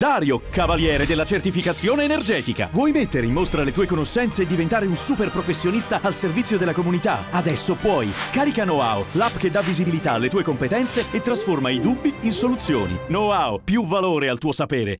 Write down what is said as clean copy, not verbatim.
Dario, cavaliere della certificazione energetica. Vuoi mettere in mostra le tue conoscenze e diventare un super professionista al servizio della comunità? Adesso puoi. Scarica Know-how, l'app che dà visibilità alle tue competenze e trasforma i dubbi in soluzioni. Know-how, più valore al tuo sapere.